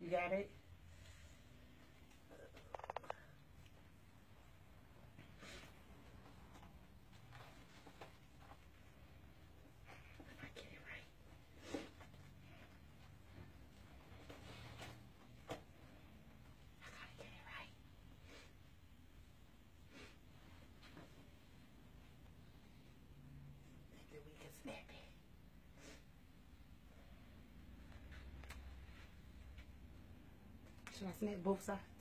You got it? If I get it right. I gotta get it right. Then we can snap it. Should I snap both sides?